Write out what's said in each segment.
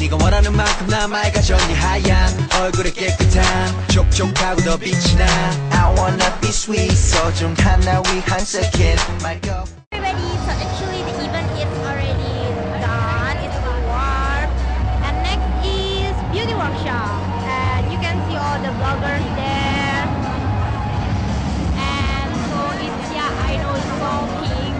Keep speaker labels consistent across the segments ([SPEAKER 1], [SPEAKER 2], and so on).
[SPEAKER 1] 네가 원하는 만큼 나 맑아져 네 하얀 얼굴에 깨끗한 촉촉하고 더 빛이 나 I wanna be sweet 소중한 날 위한 second my girl.
[SPEAKER 2] Ready, so actually the event is already done, it's warm. And next is beauty workshop. And you can see all the bloggers there. And so it's, yeah, I know it's so pink.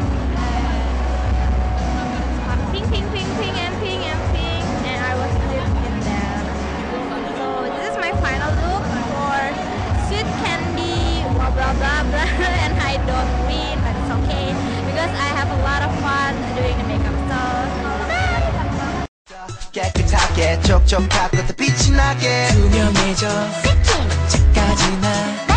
[SPEAKER 2] Pink and I was living in there. So this is my final look for sweet candy, blah blah blah blah. And I don't read, but it's okay because I have a lot of fun doing the makeup. So
[SPEAKER 1] 깨끗하게 촉촉하고 더 빛이 나게
[SPEAKER 3] 투명해져 색깔까지 나